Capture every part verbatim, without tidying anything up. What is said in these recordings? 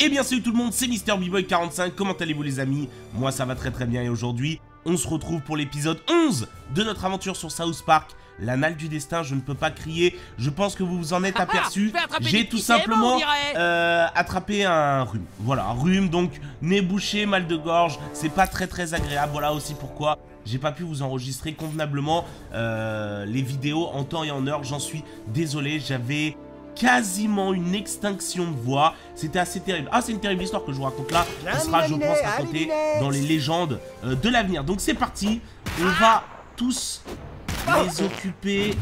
Eh bien salut tout le monde, c'est Mister B-Boy quarante-cinq, comment allez-vous les amis? Moi ça va très très bien et aujourd'hui, on se retrouve pour l'épisode onze de notre aventure sur South Park. L'anal du destin, je ne peux pas crier, je pense que vous vous en êtes aperçu. J'ai tout simplement euh, attrapé un rhume. Voilà, un rhume, donc nez bouché, mal de gorge, c'est pas très très agréable. Voilà aussi pourquoi j'ai pas pu vous enregistrer convenablement euh, les vidéos en temps et en heure. J'en suis désolé, j'avais quasiment une extinction de voix. C'était assez terrible. Ah, c'est une terrible histoire que je vous raconte là. Qui sera, je pense, racontée dans les légendes euh, de l'avenir. Donc c'est parti, on va tous les occuper.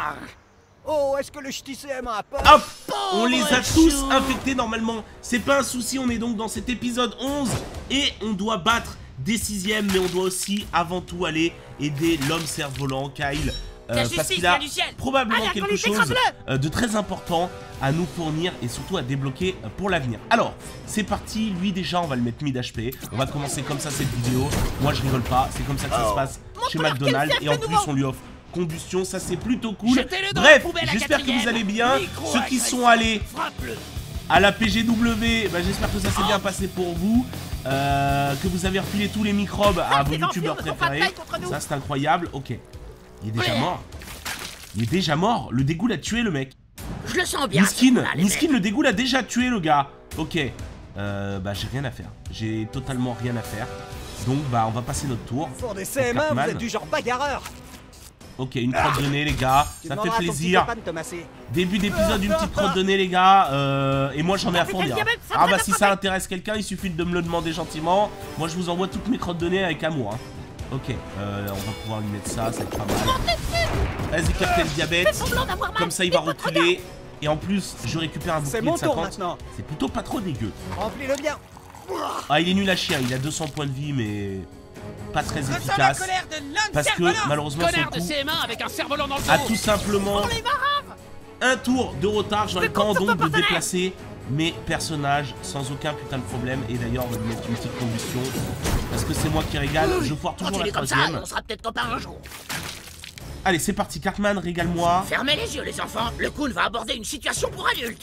Oh, est-ce que le ch'ti C M a peur? Hop, on les a tous infectés normalement. C'est pas un souci, on est donc dans cet épisode onze et on doit battre des sixièmes, mais on doit aussi avant tout aller aider l'homme cerf-volant, Kyle. Euh, parce qu'il a probablement ah, quelque chose euh, de très important à nous fournir et surtout à débloquer euh, pour l'avenir. Alors, c'est parti, lui déjà on va le mettre mid H P. On va commencer comme ça cette vidéo. Moi je rigole pas, c'est comme ça que ça se passe chez McDonald's. Et en plus on lui offre combustion, ça c'est plutôt cool. Bref, j'espère que vous allez bien. Ceux qui sont allés à la P G W, bah, j'espère que ça s'est bien passé pour vous. Euh, que vous avez refilé tous les microbes à vos youtubeurs préférés. Ça c'est incroyable, ok. Il est déjà mort. Il est déjà mort. Le dégoût l'a tué, le mec. Je le sens bien. Miskin, Miskin, le dégoût l'a déjà tué, le gars. Ok. Euh, bah, j'ai rien à faire. J'ai totalement rien à faire. Donc, bah, on va passer notre tour. Pour des C M un, vous êtes du genre bagarreur. Ok, une crotte de nez, les gars. Ça fait plaisir. Début d'épisode, une petite crotte de nez, les gars. Euh, et moi, j'en ai à fournir. Ah, bah, si ça intéresse quelqu'un, il suffit de me le demander gentiment. Moi, je vous envoie toutes mes crottes de nez avec amour. Hein. Ok, euh, on va pouvoir lui mettre ça, ça va être pas mal. Vas-y, Captain Diabète. Comme ça, il va reculer. Et en plus, je récupère un bouclier de cinquante. C'est plutôt pas trop dégueu. Remplis-le bien. Ah, il est nul à chier. Il a deux cents points de vie, mais pas très efficace. Parce que, malheureusement, son coup a tout simplement un tour de retard. J'aurai le temps donc de déplacer mes personnages sans aucun putain de problème. Et d'ailleurs, on va lui mettre une petite combustion. Parce que c'est moi qui régale, je foire toujours la troisième. On sera peut-être copains un jour. Allez, c'est parti, Cartman, régale-moi. Fermez les yeux, les enfants. Le Coon va aborder une situation pour adultes.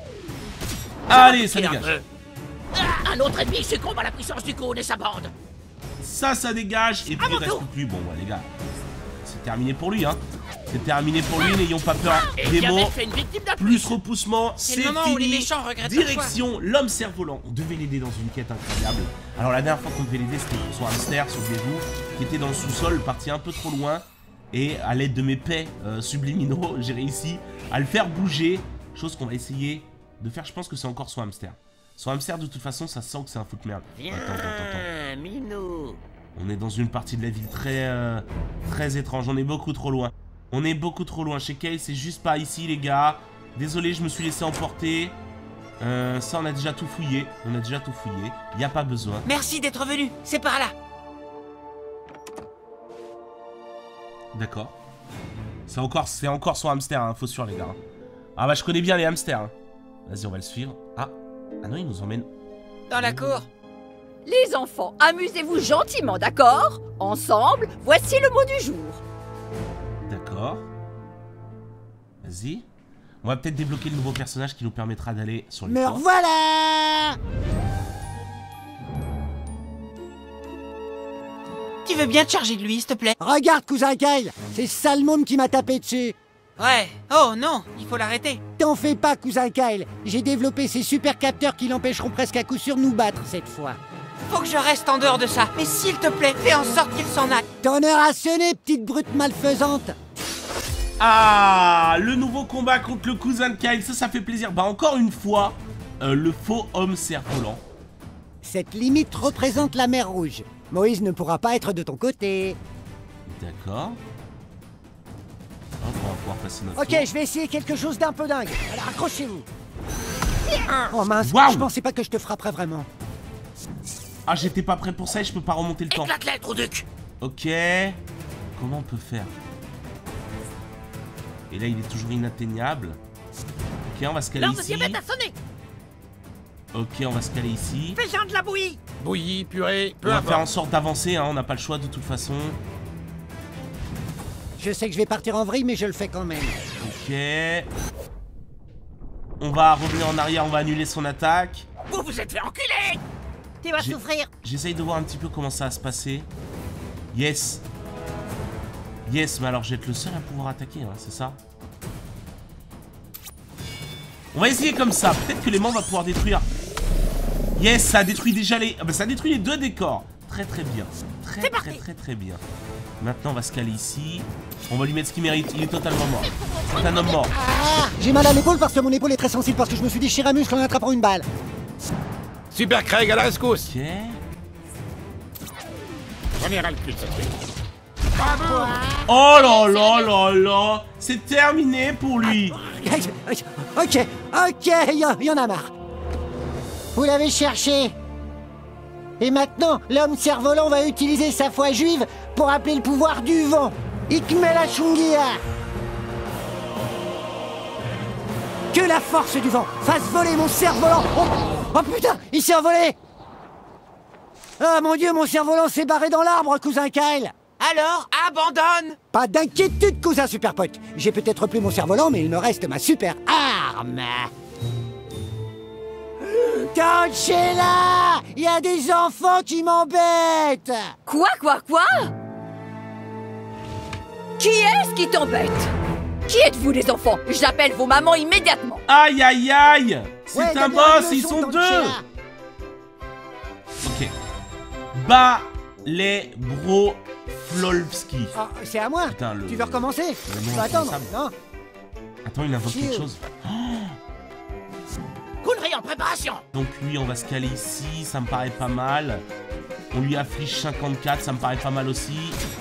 Allez, ça dégage. Un autre ennemi succombe à la puissance du Coon et sa bande. Ça, ça dégage. Et puis il reste plus. Bon, ouais, les gars, c'est terminé pour lui, hein. C'est terminé pour lui, n'ayons pas peur. Démo, plus repoussement, c'est fini. Direction l'homme cerf-volant. On devait l'aider dans une quête incroyable. Alors la dernière fois qu'on devait l'aider, c'était pour son hamster, souvenez-vous, qui était dans le sous-sol, parti un peu trop loin. Et à l'aide de mes paix euh, subliminaux, j'ai réussi à le faire bouger. Chose qu'on va essayer de faire. Je pense que c'est encore son hamster. Son hamster, de toute façon, ça sent que c'est un fou de merde. Viens, attends, attends, attends. Minou. On est dans une partie de la ville très, euh, très étrange. On est beaucoup trop loin. On est beaucoup trop loin. Chez Kyle, c'est juste pas ici, les gars. Désolé, je me suis laissé emporter. Euh, ça, on a déjà tout fouillé. On a déjà tout fouillé. Il n'y a pas besoin. Merci d'être venu. C'est par là. D'accord. C'est encore, c'est encore son hamster, hein. Faut sûr, les gars. Ah bah, je connais bien les hamsters. Hein. Vas-y, on va le suivre. Ah. Ah non, il nous emmène. Dans la cour. Les enfants, amusez-vous gentiment, d'accord? Ensemble, voici le mot du jour. D'accord. Vas-y. On va peut-être débloquer le nouveau personnage qui nous permettra d'aller sur les Me toits. revoilà! Tu veux bien te charger de lui, s'il te plaît? Regarde, cousin Kyle, c'est Salmon qui m'a tapé dessus. Ouais. Oh non, il faut l'arrêter. T'en fais pas, cousin Kyle. J'ai développé ces super capteurs qui l'empêcheront presque à coup sûr de nous battre cette fois. Faut que je reste en dehors de ça. Mais s'il te plaît, fais en sorte qu'il s'en aille. T'en as rationné, petite brute malfaisante. Ah, le nouveau combat contre le cousin de Kyle, ça, ça fait plaisir. Bah, encore une fois, euh, le faux homme cerf-volant. Cette limite représente la mer Rouge. Moïse ne pourra pas être de ton côté. D'accord. Hop, on va pouvoir passer notre Ok, tour. je vais essayer quelque chose d'un peu dingue. Alors, accrochez-vous. Oh mince, Wow. je pensais pas que je te frapperais vraiment. Ah, j'étais pas prêt pour ça et je peux pas remonter le temps. Éclate-les, Trouduc. Ok. Comment on peut faire? Et là, il est toujours inatteignable. Ok, on va se caler L'heure de ici. diabète a sonné. Ok, on va se caler ici. Fais-en de la bouillie. Bouillie, purée, peu On va importe. faire en sorte d'avancer, hein, on n'a pas le choix de toute façon. Je sais que je vais partir en vrille, mais je le fais quand même. Ok. On va revenir en arrière, on va annuler son attaque. Vous vous êtes fait enculer. Tu vas J'ai- souffrir. J'essaye de voir un petit peu comment ça va se passer. Yes. Yes, mais alors je vais être le seul à pouvoir attaquer, hein, c'est ça? On va essayer comme ça. Peut-être que l'aimant va pouvoir détruire. Yes, ça a détruit déjà les... Ah bah ça a détruit les deux décors. Très très bien. Très très très très bien. Maintenant on va se caler ici. On va lui mettre ce qu'il mérite. Il est totalement mort. C'est un homme mort. Ah, j'ai mal à l'épaule parce que mon épaule est très sensible parce que je me suis déchiré un muscle en attrapant une balle. Super Craig à la rescousse. Ok. J'en ai ras le cul de cette truc. Oh là là là là. C'est terminé pour lui. Ok, ok, il y, y en a marre. Vous l'avez cherché. Et maintenant, l'homme cerf-volant va utiliser sa foi juive pour appeler le pouvoir du vent. Ikmela Shungia. Que la force du vent fasse voler mon cerf-volant. Oh, oh putain, il s'est envolé. Oh mon dieu, mon cerf-volant s'est barré dans l'arbre, cousin Kyle. Alors, abandonne. Pas d'inquiétude, cousin Superpote. J'ai peut-être plus mon cerf-volant, mais il me reste ma super arme. Tanchella, il y a des enfants qui m'embêtent. Quoi, quoi, quoi? Qui est-ce qui t'embête? Qui êtes-vous, les enfants? J'appelle vos mamans immédiatement. Aïe aïe aïe. C'est Ouais, un donne-moi boss, une ils leçon, sont deux. Tanchella. Ok. Bas les bro Flolski. Ah, c'est à moi. Putain, le- Tu veux recommencer? le Tu nom peux attendre, imprononçable. non? Attends, il invoque Chill. quelque chose. Connerie en préparation. Donc lui, on va se caler ici, ça me paraît pas mal. On lui afflige cinquante-quatre, ça me paraît pas mal aussi.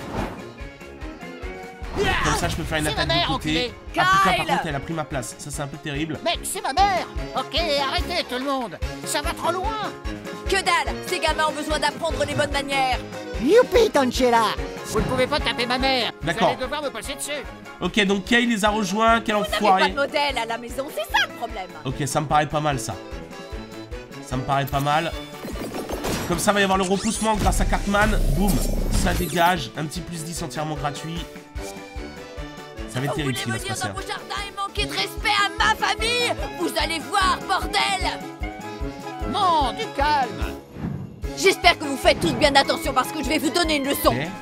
Comme ça, je peux faire une C'est attaque ma mère, de côté. enculé. Ah putain, Kyle. par contre, elle a pris ma place. Ça, c'est un peu terrible. Mec, c'est ma mère. Ok, arrêtez tout le monde. Ça va trop loin. Que dalle! Ces gamins ont besoin d'apprendre les bonnes manières. Youpi, Tanchella. Vous ne pouvez pas taper ma mère. D'accord. Vous allez devoir me passer dessus. Ok, donc Kay les a rejoints. Quel Vous n'avez pas enfoiré. de modèle à la maison, c'est ça le problème. Ok, ça me paraît pas mal, ça. Ça me paraît pas mal. Comme ça, va y avoir le repoussement grâce à Cartman. Boum, ça dégage. Un petit plus dix entièrement gratuit. Ça va être Vous terrible voulez ce qui va se venir passer. dans vos jardins et manquer de respect à ma famille? Vous allez voir, bordel! Non, du calme. J'espère que vous faites tous bien attention parce que je vais vous donner une leçon. Ok.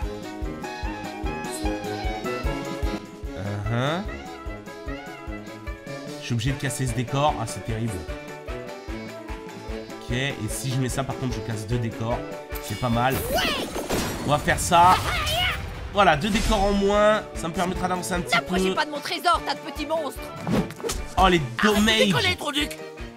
Uh-huh. Je suis obligé de casser ce décor. Ah, c'est terrible. Ok, et si je mets ça, par contre, je casse deux décors. C'est pas mal. On va faire ça. Voilà, deux décors en moins. Ça me permettra d'avancer un petit N'approchez peu. pas de mon trésor, tas de petits monstres. Oh, les dommages. Décollez, trop duc.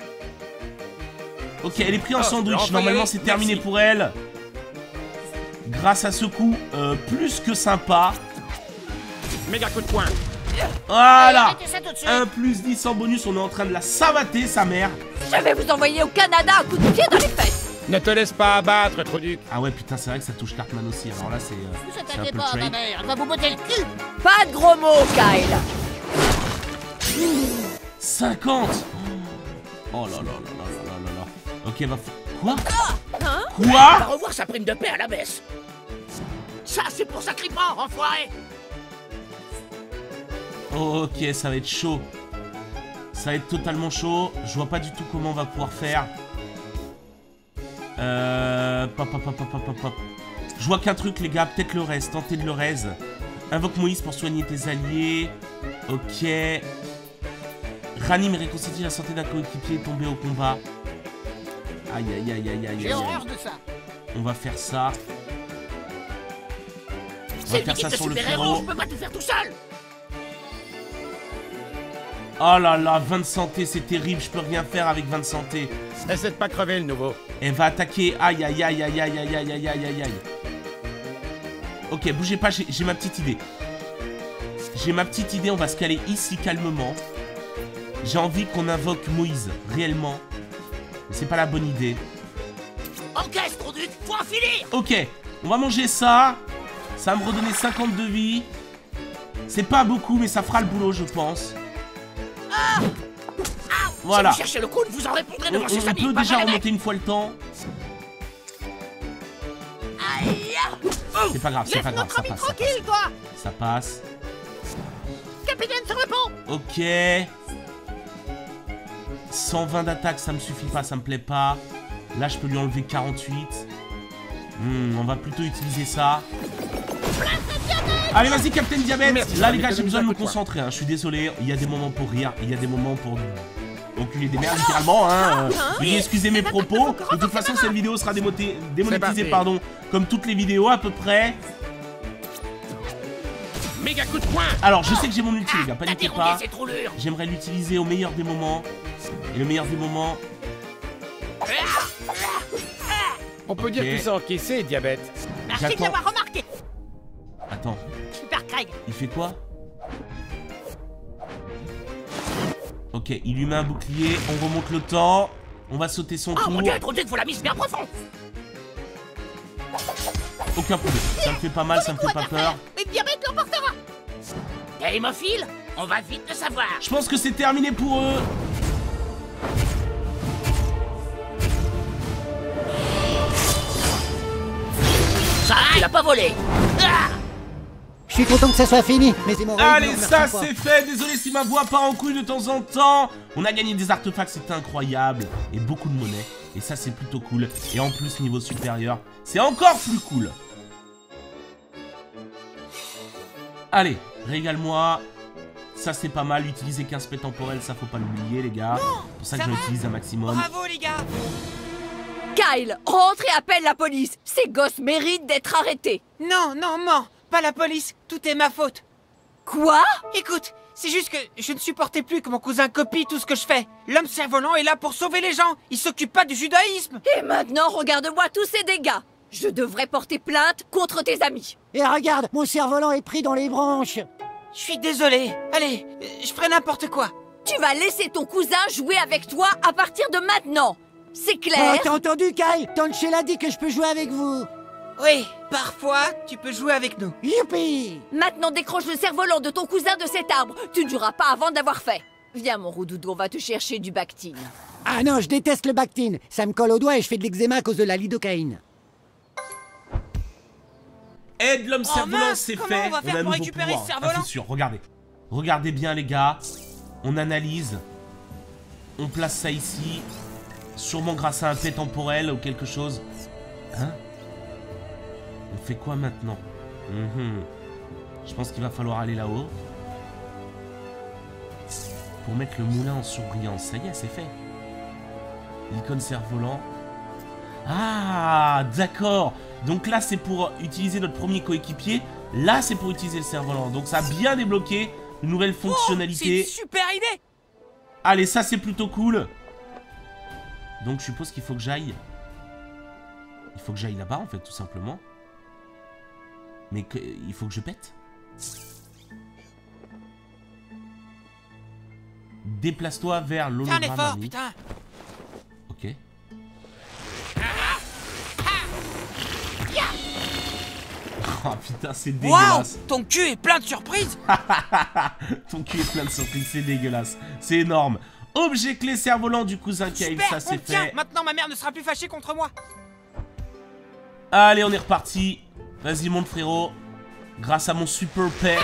Ok, elle est prise en Ah, sandwich. on peut y Normalement, aller. c'est terminé Merci. pour elle. Grâce à ce coup, euh, plus que sympa. Méga coup de poing. Voilà. Arrêtez ça tout de suite. Un plus dix en bonus. On est en train de la savater, sa mère. Je vais vous envoyer au Canada un coup de pied dans les fesses. Ne te laisse pas abattre, Troduc. Ah ouais, putain, c'est vrai que ça touche Cartman aussi. Alors là, c'est euh, Vous c'est un attaquez peu pas à ma trade. mère. Elle va vous botter le cul. Pas de gros mots, Kyle. cinquante. Oh là là là là là là là. Ok, va... f- Quoi? Hein? On va Quoi? revoir sa prime de paix à la baisse. Ça, c'est pour sa cripan, enfoiré. Ok, ça va être chaud. Ça va être totalement chaud. Je vois pas du tout comment on va pouvoir faire. Euh... Pop, pop, pop, pop, pop, pop, pop. Je vois qu'un truc, les gars. Peut-être le reste. Tentez de le reste. Invoque Moïse pour soigner tes alliés. Ok. Ranime et réconstitue la santé d'un coéquipier tombé au combat. Aïe, aïe, aïe, aïe, aïe, J'ai aïe. horreur de ça. On va faire ça. On C'est va une faire ça équipe de sur le super-héros, frérot. je peux pas tout faire tout seul. Oh là là, vingt de santé, c'est terrible. Je peux rien faire avec vingt de santé. Essaie de pas crever le nouveau. Elle va attaquer. Aïe, aïe, aïe, aïe, aïe, aïe, aïe, aïe, aïe, aïe, aïe. Ok, bougez pas, j'ai j'ai ma petite idée. J'ai ma petite idée, on va se caler ici calmement. J'ai envie qu'on invoque Moïse, réellement. Mais c'est pas la bonne idée. Encaisse, trop duc, faut enfiler. Ok, on va manger ça. Ça va me redonner cinquante de vie. C'est pas beaucoup, mais ça fera le boulot, je pense. Voilà. Si vous cherchez le coup, vous en répondrez On, devant ses on amis. peut pas déjà mal, mec. remonter une fois le temps. Aïe. C'est pas grave, c'est pas grave, ça passe, ça passe. toi. Ça passe. Capitaine sur le pont. Ok. cent vingt d'attaque, ça me suffit pas, ça me plaît pas. Là, je peux lui enlever quarante-huit. Hmm, on va plutôt utiliser ça. Allez, vas-y, Captain Diabète. Merci, là, les gars, j'ai économise besoin de un me coup de poing. concentrer. Hein. Je suis désolé. Il y a des moments pour rire. Il y a des moments pour enculer des merdes, littéralement. Hein. Veuillez excuser mes propos. De toute façon, cette vidéo sera démoté- démonétisée, parti. pardon, comme toutes les vidéos à peu près. Méga coup de poing. Alors, je sais que j'ai mon ulti, les gars. T'as Paniquez déroulé pas. cette roulure. J'aimerais l'utiliser au meilleur des moments. Et le meilleur des moments. On peut dire Ok. que c'est encaissé, diabète. Merci de J'attends. l'avoir remarqué. Attends, Super Craig. il fait quoi? Ok, il lui met un bouclier. On remonte le temps. On va sauter son Oh tour. mon dieu, trop dur, faut la mise bien profond. Aucun problème. Ça me fait pas mal, ça me fait pas peur. Mais Diabète l'emportera. T'es hémophile? On va vite le savoir. Je pense que c'est terminé pour eux. Ça, il a pas volé. Ah, Je suis content que ça soit fini, mes hémorroïdes. Allez, ne ça remercient pas. c'est fait. Désolé si ma voix part en couille de temps en temps. On a gagné des artefacts, c'est incroyable. Et beaucoup de monnaie. Et ça, c'est plutôt cool. Et en plus, niveau supérieur, c'est encore plus cool. Allez, régale-moi. Ça, c'est pas mal. Utiliser quinze P temporels, ça faut pas l'oublier, les gars. C'est pour ça que ça je va. l'utilise un maximum. Bravo les gars. Kyle, rentre et appelle la police. Ces gosses méritent d'être arrêtés. Non, non, mens. Pas la police. Tout est ma faute. Quoi? Écoute, c'est juste que je ne supportais plus que mon cousin copie tout ce que je fais. L'homme cerf-volant est là pour sauver les gens. Il s'occupe pas du judaïsme. Et maintenant, regarde-moi tous ces dégâts. Je devrais porter plainte contre tes amis. Et regarde, mon cerf-volant est pris dans les branches. Je suis désolé. Allez, euh, je ferai n'importe quoi. Tu vas laisser ton cousin jouer avec toi à partir de maintenant. C'est Oh, clair? t'as entendu, Kyle? Tanchella dit que je peux jouer avec vous. Oui, parfois, tu peux jouer avec nous. Youpi! Maintenant, décroche le cerf-volant de ton cousin de cet arbre. Tu ne joueras pas avant d'avoir fait. Viens, mon roudoudou, on va te chercher du Bactine. Ah non, je déteste le Bactine. Ça me colle au doigt et je fais de l'eczéma à cause de la lidocaïne. Aide l'homme Oh cerf-volant, mince, c'est comment fait. on va faire a un pour nouveau récupérer pouvoir. ce cerf-volant? Ah, c'est sûr, regardez. Regardez bien, les gars. On analyse. On place ça ici. Sûrement grâce à un P temporel ou quelque chose. Hein? On fait quoi maintenant? Mhm. Je pense qu'il va falloir aller là-haut. Pour mettre le moulin en surbrillance. Ça y est, c'est fait. L'icône cerf-volant. Ah, d'accord. Donc là, c'est pour utiliser notre premier coéquipier. Là, c'est pour utiliser le cerf-volant. Donc ça a bien débloqué une nouvelle Oh, c'est fonctionnalité. une super idée. Allez, ça, c'est plutôt cool. Donc, je suppose qu'il faut que j'aille... Il faut que j'aille là-bas, en fait, tout simplement. Mais que... il faut que je pète. Déplace-toi vers Fais un l'hologramme. effort, ami. putain. Ok. Oh putain, c'est Waouh, dégueulasse. ton cul est plein de surprises. Ton cul est plein de surprises, c'est dégueulasse. C'est énorme. Objet clé cerf-volant du cousin Kyle, Super, ça on c'est le tient. fait. Maintenant, ma mère ne sera plus fâchée contre moi. Allez, on est reparti. Vas-y, monte frérot. Grâce à mon super paix.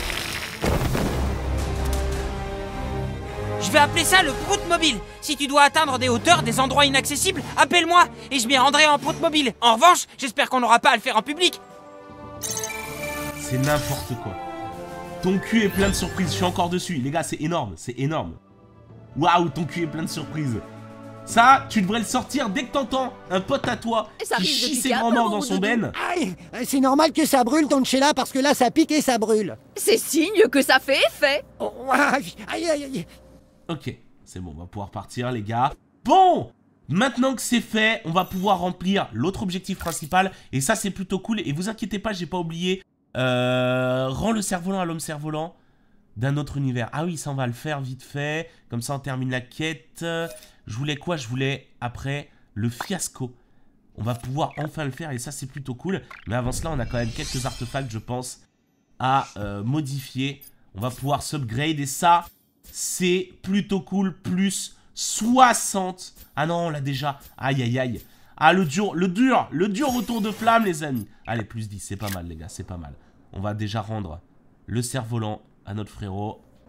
Je vais appeler ça le prout mobile. Si tu dois atteindre des hauteurs, des endroits inaccessibles, appelle-moi et je m'y rendrai en prout mobile. En revanche, j'espère qu'on n'aura pas à le faire en public. C'est n'importe quoi. Ton cul est plein de surprises. Je suis encore dessus. Les gars, c'est énorme. C'est énorme. Waouh, ton cul est plein de surprises. Ça, tu devrais le sortir dès que t'entends un pote à toi Et ça qui risque de chie piquer ses un peu, grands-morts mon dans son roudoudou. ben. Aïe, c'est normal que ça brûle, Tanchella, parce que là, ça pique et ça brûle. C'est signe que ça fait effet. Oh, aïe, aïe, aïe, aïe. Ok, c'est bon, on va pouvoir partir, les gars. Bon, maintenant que c'est fait, on va pouvoir remplir l'autre objectif principal. Et ça, c'est plutôt cool. Et vous inquiétez pas, j'ai pas oublié. Euh, rends le cerf-volant à l'homme cerf-volant d'un autre univers. Ah oui, ça, on va le faire vite fait. Comme ça, on termine la quête. Je voulais quoi? Je voulais, après, le fiasco. On va pouvoir enfin le faire. Et ça, c'est plutôt cool. Mais avant cela, on a quand même quelques artefacts, je pense, à euh, modifier. On va pouvoir s'upgrade. Et ça... c'est plutôt cool, plus soixante. Ah non, on l'a déjà. Aïe, aïe, aïe. Ah, le dur, le dur, le dur retour de flamme, les amis. Allez, plus dix, c'est pas mal, les gars, c'est pas mal. On va déjà rendre le cerf-volant à notre frérot.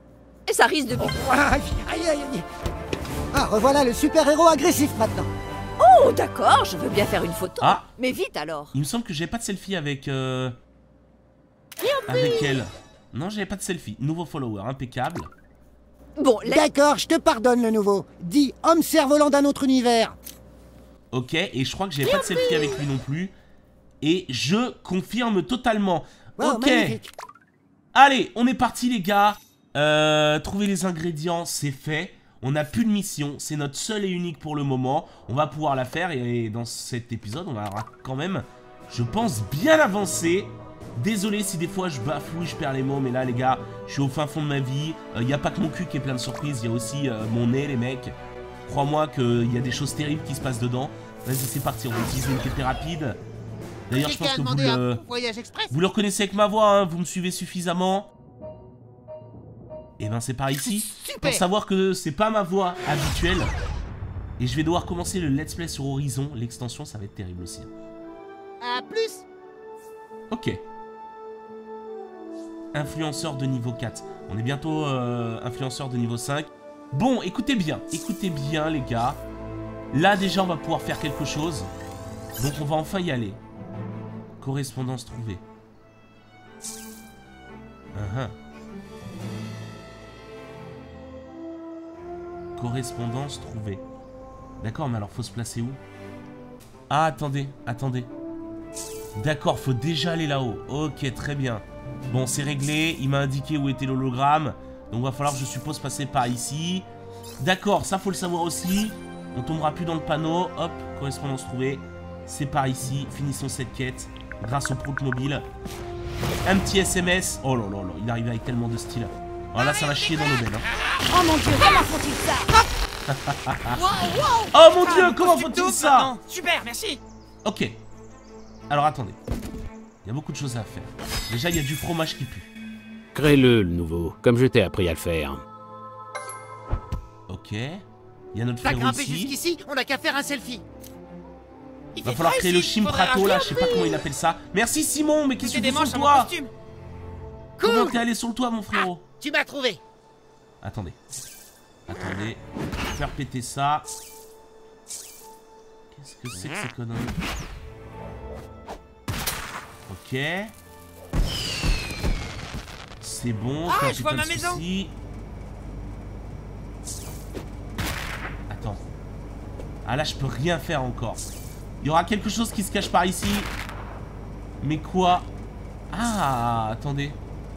Et ça risque de... Aïe, aïe, aïe, aïe. Ah, revoilà le super-héros agressif maintenant. Oh, d'accord, je veux bien faire une photo. Ah. Mais vite alors. Il me semble que j'avais pas de selfie avec... Euh... Avec elle. Non, j'avais pas de selfie. Nouveau follower, impeccable. Bon, là... D'accord, je te pardonne le nouveau. Dis homme cerf-volant d'un autre univers. Ok, et je crois que j'avais pas de selfie avec lui non plus. Et je confirme totalement. Wow, ok. magnifique. Allez, on est parti les gars. Euh, trouver les ingrédients, c'est fait. On n'a plus de mission, c'est notre seule et unique pour le moment. On va pouvoir la faire et dans cet épisode, on va quand même, je pense, bien avancer. Désolé si des fois je bafouille, je perds les mots, mais là les gars, je suis au fin fond de ma vie. Il euh, n'y a pas que mon cul qui est plein de surprises, il y a aussi euh, mon nez les mecs. Crois-moi qu'il y a des choses terribles qui se passent dedans. Vas-y, c'est parti, on va utiliser une T P rapide. D'ailleurs, je pense que vous le, vous le reconnaissez avec ma voix, hein, vous me suivez suffisamment. Et ben c'est par ici, Super. pour savoir que c'est pas ma voix habituelle. Et je vais devoir commencer le let's play sur Horizon, l'extension ça va être terrible aussi. À plus. Ok. Influenceur de niveau quatre. On est bientôt euh, influenceur de niveau cinq. Bon, écoutez bien, écoutez bien les gars. Là déjà on va pouvoir faire quelque chose. Donc on va enfin y aller. Correspondance trouvée. Uh-huh. Correspondance trouvée. D'accord, mais alors faut se placer où? Ah, attendez, attendez. D'accord, faut déjà aller là-haut. Ok, très bien. Bon, c'est réglé. Il m'a indiqué où était l'hologramme. Donc va falloir, je suppose, passer par ici. D'accord, ça faut le savoir aussi. On tombera plus dans le panneau. Hop, correspondance trouvée. C'est par ici. Finissons cette quête. Grâce au prout mobile. Un petit S M S. Oh là là là, il arrive avec tellement de style. Voilà, ça va chier dans l'aubaine. Hein. Oh mon dieu, comment font-ils ça? Oh mon dieu, Ah, le comment costume faut-il double ça? maintenant. Super, merci. Ok. Alors attendez. Il y a beaucoup de choses à faire. Déjà, il y a du fromage qui pue. Crée-le, le nouveau, comme je t'ai appris à le faire. Ok. Il y a notre T'as frérot grimpé ici. jusqu'ici, on n'a qu'à faire un selfie. Il Va fait falloir frais créer le ici, faudrait chimprato là, un je sais pas comment il appelle ça. Merci Simon, mais qu'est-ce que J'ai tu des fais manches sur à le mon toit? costume. Comment Cool. t'es allé sur le toit, mon frérot? Tu m'as trouvé. Attendez. Attendez. Faire péter ça. Qu'est-ce que c'est que ces conneries? Ok. C'est bon. Ah, aucun je vois putain ma de maison. souci. Attends. Ah là, je peux rien faire encore. Il y aura quelque chose qui se cache par ici. Mais quoi? Ah, attendez.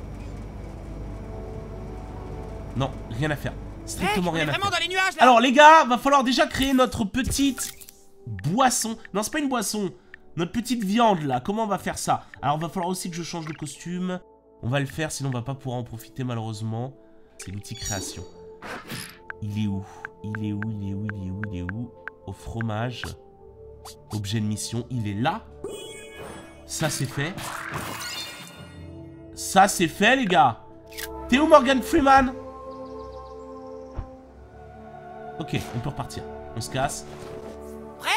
Non, rien à faire. Strictement Hey, on est rien à vraiment faire. dans les nuages là. Alors les gars, va falloir déjà créer notre petite boisson. Non, c'est pas une boisson. Notre petite viande là. Comment on va faire ça? Alors va falloir aussi que je change de costume. On va le faire, sinon on va pas pouvoir en profiter malheureusement. C'est l'outil création. Il est où? Il est où? Il est où? Il est où? Il est où? Au fromage. Objet de mission. Il est là. Ça c'est fait. Ça c'est fait les gars. T'es où Morgan Freeman? Ok, on peut repartir. On se casse. Prêt?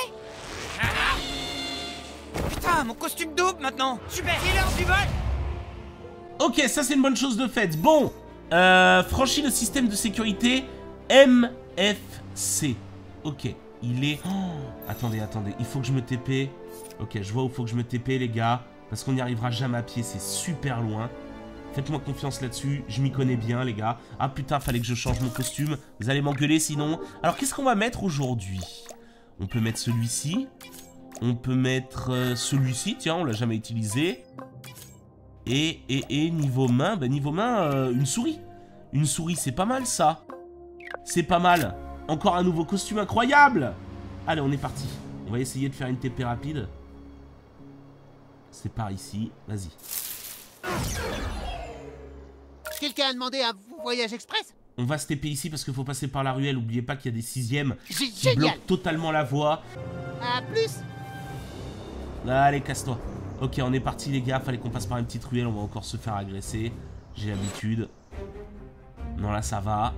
Putain, mon costume double maintenant. Super, il est l'heure du vol. Ok, ça c'est une bonne chose de faite. Bon, euh, franchis le système de sécurité M F C. Ok, il est... Oh, attendez, attendez, il faut que je me T P. Ok, je vois où il faut que je me T P les gars. Parce qu'on n'y arrivera jamais à pied, c'est super loin. Faites-moi confiance là-dessus, je m'y connais bien les gars. Ah putain, fallait que je change mon costume. Vous allez m'engueuler sinon. Alors qu'est-ce qu'on va mettre aujourd'hui? On peut mettre celui-ci. On peut mettre euh, celui-ci, tiens, on l'a jamais utilisé. Et, et, et niveau main, bah niveau main, euh, une souris. Une souris, c'est pas mal ça. C'est pas mal. Encore un nouveau costume incroyable. Allez, on est parti. On va essayer de faire une T P rapide. C'est par ici, vas-y. Quelqu'un a demandé un voyage express? On va se T P ici parce qu'il faut passer par la ruelle. N'oubliez pas qu'il y a des sixièmes G- qui Génial. bloquent totalement la voie. À plus. Allez, casse-toi. Ok, on est parti les gars. Fallait qu'on passe par une petite ruelle. On va encore se faire agresser. J'ai l'habitude. Non, là, ça va.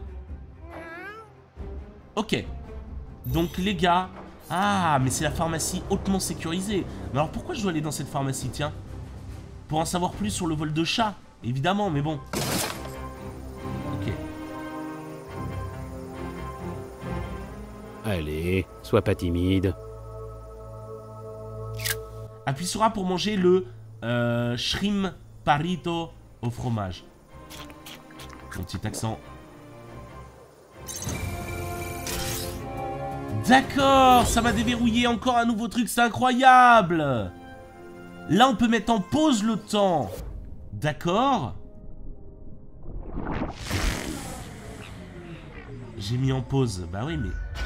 Ok. Donc, les gars... Ah, mais c'est la pharmacie hautement sécurisée. Mais alors, pourquoi je dois aller dans cette pharmacie, tiens? Pour en savoir plus sur le vol de chat. Évidemment, mais bon. Ok. Allez, sois pas timide. Appuie sur A pour manger le euh, shrimp parito au fromage. Mon petit accent. D'accord, ça va déverrouiller encore un nouveau truc, c'est incroyable. Là, on peut mettre en pause le temps. D'accord. J'ai mis en pause. Bah oui, mais...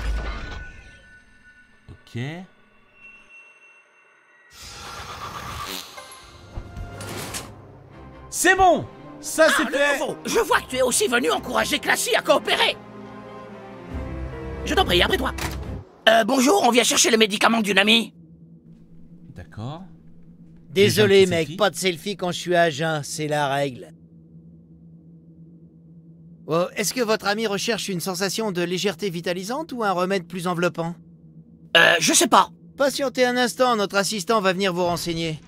Ok. C'est bon. Ça, c'est Ah, le fait. nouveau. Je vois que tu es aussi venu encourager Classy à coopérer. Je t'en prie, après toi. Euh, bonjour, on vient chercher les médicaments d'une amie. D'accord. Désolé Déjà, mec, selfie. pas de selfie quand je suis à jeun, c'est la règle. Oh, est-ce que votre ami recherche une sensation de légèreté vitalisante ou un remède plus enveloppant? Euh, je sais pas. Patientez un instant, notre assistant va venir vous renseigner.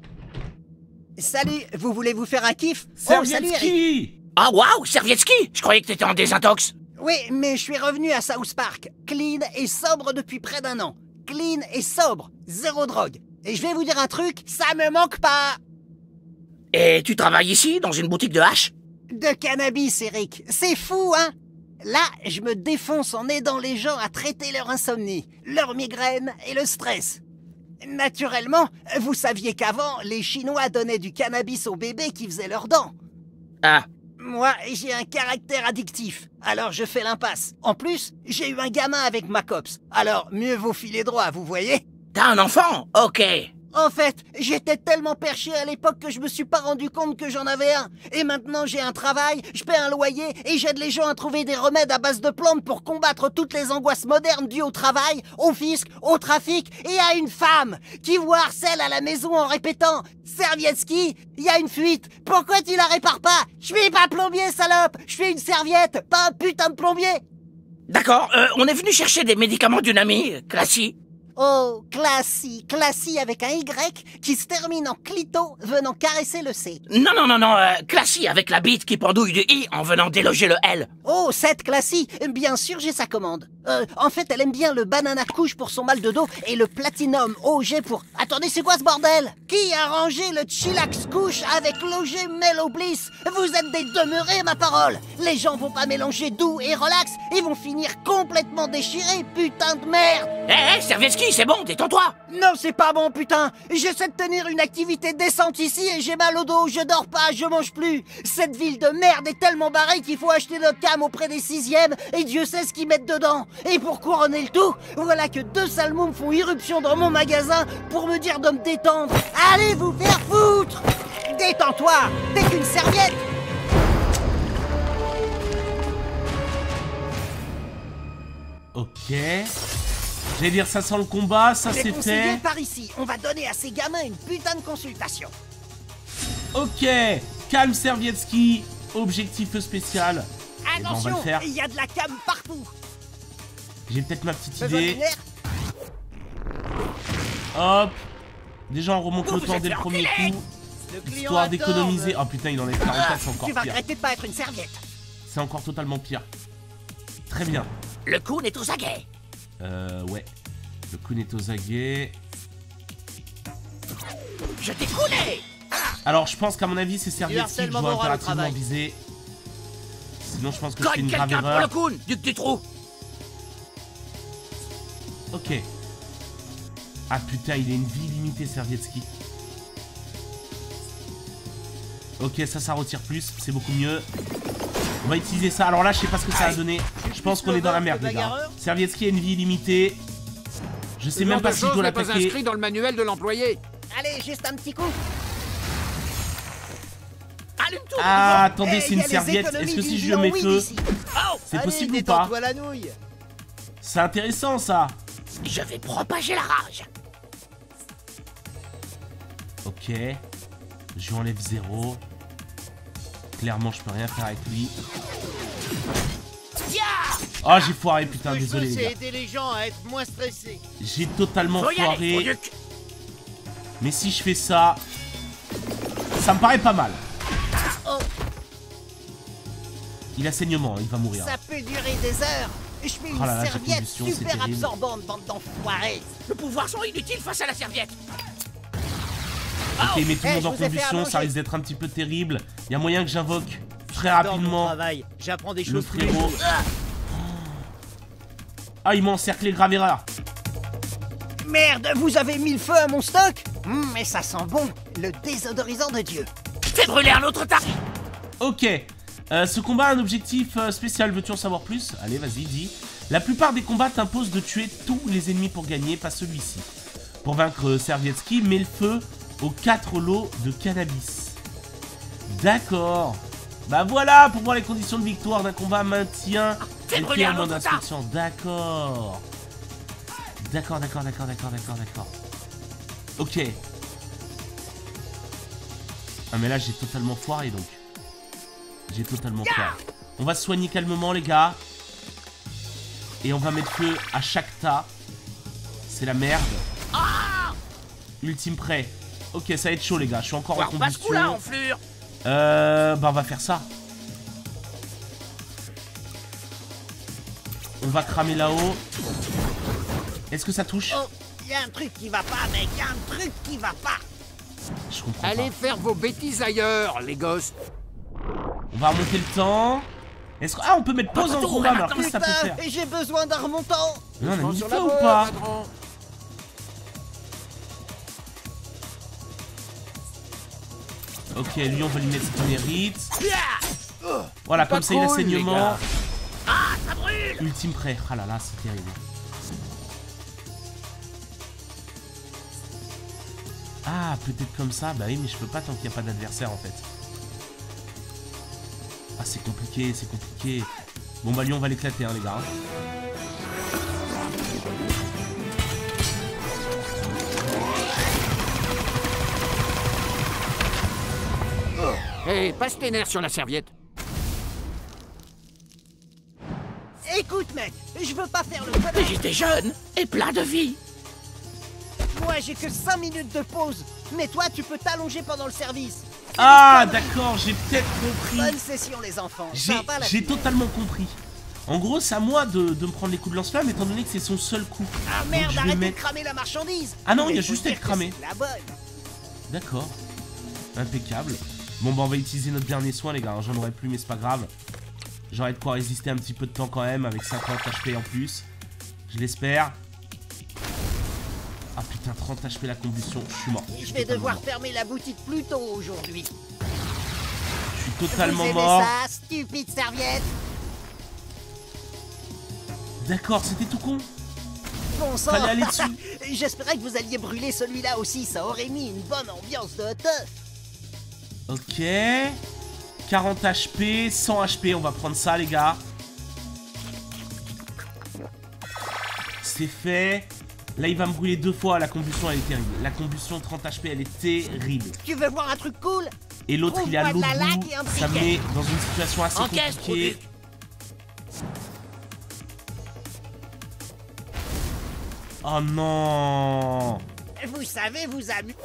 Salut, vous voulez vous faire un kiff? Oh, salut Eric. Servietski. Ah waouh, Servietski. Je croyais que t'étais en désintox. Oui, mais je suis revenu à South Park, clean et sobre depuis près d'un an. Clean et sobre, zéro drogue. Et je vais vous dire un truc, ça me manque pas. Et tu travailles ici, dans une boutique de hache? De cannabis, Eric. C'est fou, hein? Là, je me défonce en aidant les gens à traiter leur insomnie, leur migraine et le stress. Naturellement, vous saviez qu'avant, les Chinois donnaient du cannabis aux bébés qui faisaient leurs dents. Ah. Moi, j'ai un caractère addictif, alors je fais l'impasse. En plus, j'ai eu un gamin avec ma copse, alors mieux vaut filer droit, vous voyez? T'as un enfant? Ok. En fait, j'étais tellement perché à l'époque que je me suis pas rendu compte que j'en avais un. Et maintenant, j'ai un travail, je paie un loyer et j'aide les gens à trouver des remèdes à base de plantes pour combattre toutes les angoisses modernes dues au travail, au fisc, au trafic et à une femme qui vous harcèle à la maison en répétant « Servietski, il y a une fuite, pourquoi tu la répares pas? Je suis pas plombier, salope, je suis une serviette, pas un putain de plombier !» D'accord, euh, on est venu chercher des médicaments d'une amie, Classy. Oh, Classy, Classy avec un Y qui se termine en clito venant caresser le C. Non, non, non, non, euh, Classy avec la bite qui pendouille du I en venant déloger le L. Oh, cette Classy, bien sûr j'ai sa commande. Euh, en fait, elle aime bien le banana couche pour son mal de dos et le platinum O G pour... Attendez, c'est quoi ce bordel? Qui a rangé le chillax couche avec l'O G Mellow Bliss? Vous êtes des demeurés, ma parole. Les gens vont pas mélanger doux et relax, ils vont finir complètement déchirés, putain de merde. Hé, hey, hey, Servietski, c'est bon, détends-toi. Non, c'est pas bon, putain. J'essaie de tenir une activité décente ici et j'ai mal au dos, je dors pas, je mange plus. Cette ville de merde est tellement barrée qu'il faut acheter notre cam auprès des sixièmes et Dieu sait ce qu'ils mettent dedans. Et pour couronner le tout, voilà que deux salmons font irruption dans mon magasin pour me dire de me détendre. Allez vous faire foutre. Détends-toi, t'es qu'une serviette. Ok. J'allais dire ça sent le combat, ça Les c'est conseillers fait. par ici, on va donner à ces gamins une putain de consultation. Ok. Calme Servietski. Objectif spécial. Eh ben, on va le Attention, faire. il y a de la cam partout. J'ai peut-être ma petite Besoin idée. d'une aire. Hop. Déjà on remonte Vous le vous temps êtes dès le fait premier enculer. coup. Le client Histoire attend, d'économiser. mais- Oh putain, il en est quarante-quatre, c'est encore Tu vas pire. regretter de pas être une serviette. C'est encore totalement pire. Très bien. Le coup est aux aguets. Euh, ouais. Le coup est aux aguets. Je t'ai coulé. Alors, je pense qu'à mon avis, c'est Servietski que je harcèlement dois moral au impérativement travail. viser. Sinon, je pense que je fais Cogne une grave quelqu'un pour le erreur. coup, Duc du trou. Ok. Ah putain, il a une vie limitée, Servietski. Ok, ça, ça retire plus. C'est beaucoup mieux. On va utiliser ça. Alors là, je sais pas ce que ça a donné. Je pense qu'on est dans la merde, les gars. Servietski a une vie limitée. Je sais Ce même genre pas de si je chose dois n'est pas l'attaquer. inscrit dans le manuel de l'employé. Allez, juste un petit coup. Allume tout. Ah, attendez, Eh, c'est y une a les serviette. économies Est-ce que si du je géant mets Wii feu, ici. Oh, c'est Allez, possible ou pas? détends-toi la nouille. C'est intéressant, ça. je vais propager la rage. Ok. Je lui enlève zéro. Clairement, je peux rien faire avec lui. Oh, j'ai foiré, putain, Ce que je désolé, veux, les c'est gars. aider les gens à être moins stressés. J'ai totalement Faut y aller, foiré. gros Duc. Mais si je fais ça, ça me paraît pas mal. Oh, Il a saignement, il va mourir. ça peut durer des heures. Je fais Oh là là, une la serviette combustion, c'est super terrible. absorbante, bande d'enfoirés. Le pouvoir sont inutiles face à la serviette. Ok, mais tout le Eh, monde je en vous ai fait à combustion, ça manger. risque d'être un petit peu terrible. Il y a moyen que j'invoque très J'adore mon rapidement travail. J'apprends des le choses tous les frérot. jours. Ah, il m'a encerclé grave erreur. Merde, vous avez mis le feu à mon stock. Hum, mais ça sent bon, le désodorisant de Dieu. Fais brûler un autre tas. Ok. Euh, ce combat a un objectif euh, spécial. Veux-tu en savoir plus? Allez, vas-y, dis. La plupart des combats t'imposent de tuer tous les ennemis pour gagner, pas celui-ci. Pour vaincre Servietsky, mets le feu aux quatre lots de cannabis. D'accord. Bah voilà, pour voir les conditions de victoire d'un combat, maintien Fais et brûler fait un en mode autre tas. inspection. D'accord. D'accord, d'accord, d'accord, d'accord, d'accord, d'accord. Ok. Ah mais là j'ai totalement foiré donc. J'ai totalement foiré. On va se soigner calmement les gars. Et on va mettre feu à chaque tas. C'est la merde. Ultime prêt. Ok, ça va être chaud les gars. Je suis encore en On passe coup là, combustion. enflure. Euh... Bah on va faire ça. On va cramer là-haut. Est-ce que ça touche? Oh, y a un truc qui va pas, mec, y a un truc qui va pas. Je comprends Allez pas. faire vos bêtises ailleurs, les gosses. On va remonter le temps. Est-ce que... Ah, on peut mettre pause en Retour, combat, mais maintenant, alors qu'est-ce que ça peut Putain, faire? j'ai besoin d'un remontant. Mais on a Prends mis sur feu la ou voie, pas? patron. Ok, lui on va lui mettre ce qu'il mérite. Voilà, comme ça il a cool, les saignement. gars. Ah, ça brûle. Ultime prêt. Ah là là, c'est terrible. Ah, peut-être comme ça. Bah oui, mais je peux pas tant qu'il n'y a pas d'adversaire en fait. Ah, c'est compliqué, c'est compliqué. Bon bah lui on va l'éclater hein les gars. Hé, passe tes nerfs sur la serviette. Écoute, mec, je veux pas faire le Mais connard. j'étais jeune et plein de vie. Moi, j'ai que cinq minutes de pause. Mais toi, tu peux t'allonger pendant le service. Ah d'accord, j'ai peut-être compris. Bonne session, les enfants. J'ai Ça va, la j'ai fille. totalement compris. En gros, c'est à moi de, de me prendre les coups de lance-flamme étant donné que c'est son seul coup. Ah Donc, merde, je vais arrêtez mettre- de cramer la marchandise. Ah non, Mais il y a faut juste à dire être que cramé. c'est la bonne. D'accord. Impeccable. Bon bah on va utiliser notre dernier soin les gars, hein. J'en aurais plus mais c'est pas grave. J'aurais de quoi résister un petit peu de temps quand même avec cinquante H P en plus. Je l'espère. Ah putain, trente H P la combustion, je suis mort. Je suis vais totalement devoir mort. fermer la boutique plus tôt aujourd'hui. Je suis totalement Vous aimez mort. ça, stupide serviette? D'accord, c'était tout con. Bon sang. Fallait aller dessus. J'espérais que vous alliez brûler celui-là aussi, ça aurait mis une bonne ambiance de teuf. Ok. quarante H P, cent H P, on va prendre ça les gars. C'est fait. Là il va me brûler deux fois, la combustion elle est terrible. La combustion trente H P elle est terrible. Tu veux voir un truc cool? Et l'autre il est à Trouve-moi de l'autre la laque bout, et un ça me briquet. met dans une situation assez Encaisse, compliquée. Produc. Oh non. Vous savez vous amuser.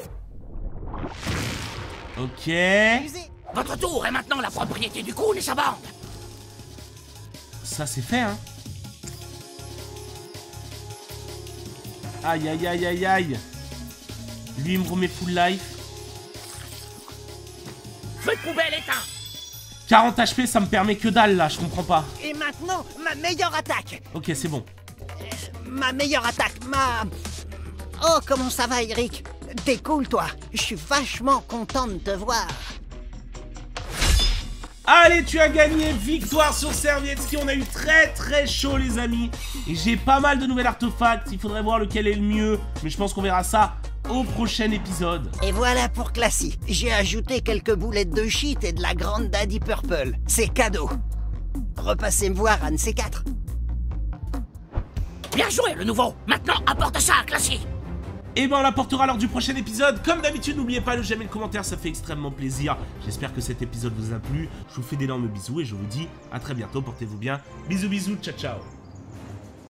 Ok. Votre tour est maintenant la propriété du Coon et sa bande. Ça c'est fait hein. Aïe aïe aïe aïe aïe. Lui il me remet full life. Feu de poubelle éteint. quarante H P ça me permet que dalle là, je comprends pas. Et maintenant, ma meilleure attaque. Ok c'est bon. Ma meilleure attaque, ma... Oh, comment ça va, Eric? T'es cool, toi. Je suis vachement content de te voir. Allez, tu as gagné, victoire sur Servietsky. On a eu très très chaud les amis. Et j'ai pas mal de nouvel artefacts. Il faudrait voir lequel est le mieux. Mais je pense qu'on verra ça au prochain épisode. Et voilà pour Classy. J'ai ajouté quelques boulettes de shit et de la grande Daddy Purple. C'est cadeau. Repassez me voir, Anne C quatre. Bien joué, le nouveau. Maintenant, apporte ça à Classy. Et ben on l'apportera lors du prochain épisode. Comme d'habitude, n'oubliez pas de j'aimer le commentaire, ça fait extrêmement plaisir. J'espère que cet épisode vous a plu. Je vous fais d'énormes bisous et je vous dis à très bientôt. Portez-vous bien. Bisous bisous, ciao ciao.